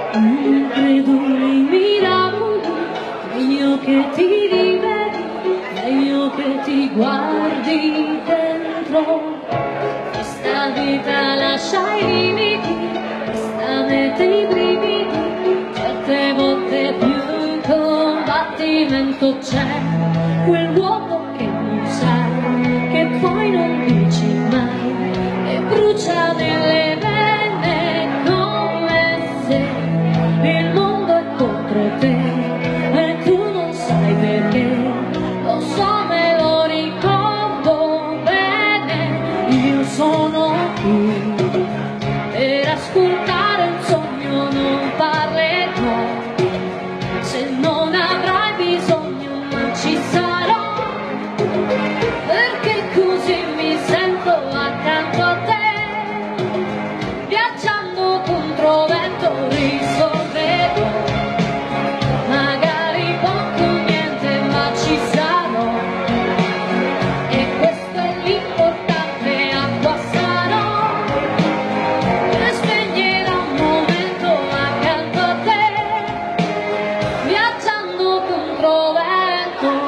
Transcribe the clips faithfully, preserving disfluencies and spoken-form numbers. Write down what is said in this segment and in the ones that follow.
Non credo nei miracoli, meglio che ti rivedi, meglio che ti guardi dentro. Questa vita lascia i limiti, questa mette i brividi, certe volte più in combattimento c'è quel vuoto che non sai, che poi non dici mai, e brucia nelle vene come se il mondo è contro te e tu non sai perché. Lo so, me lo ricordo bene, io sono qui per ascoltare un sogno, non parlerò. Se non avrai bisogno non ci sarò, perché così mi sento accanto a te, viaggiando contro vento risolverò, magari poco o niente ma ci sarò, e questo è l'importante, acqua sarò, che spegnerà un momento accanto a te, viaggiando contro vento.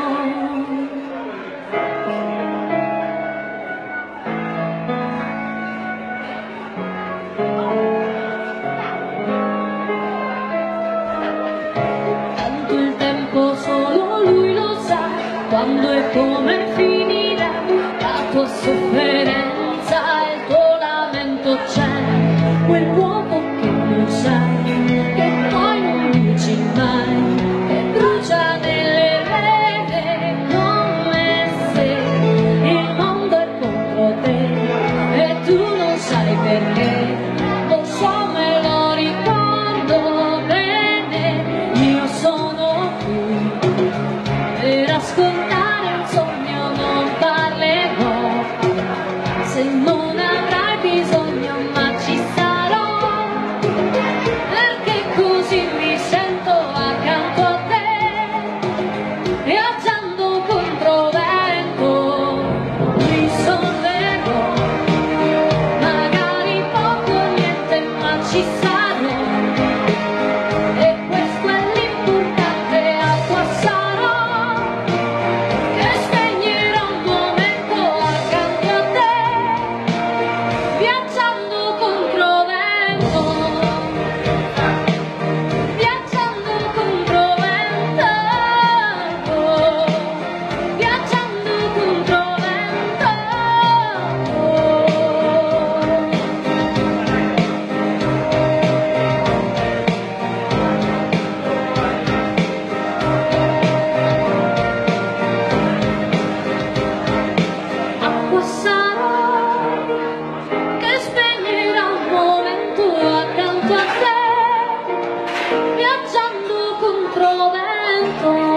Tanto il tempo solo lui lo sa, quando e come finirà la tua sofferenza, il tuo lamento. C'è quel vuoto che non sai, che poi non dici mai, che brucia nelle vene come se il mondo è contro te e tu non sai perché. Lo so, me lo ricordo bene, io sono qui per ascoltare un sogno, non parlerò. Se non avrai bisogno ma ci sarò, perché così mi sento accanto a te, viaggiando contro vento risolverò, magari poco o niente ma ci sarò, e questo è l'importante, acqua sarò, che spegnerà un momento accanto a te, viaggiando contro vento, viaggiando contro vento, viaggiando contro vento. Acqua sarò, che spegnerà un momento accanto a te, viaggiando contro vento.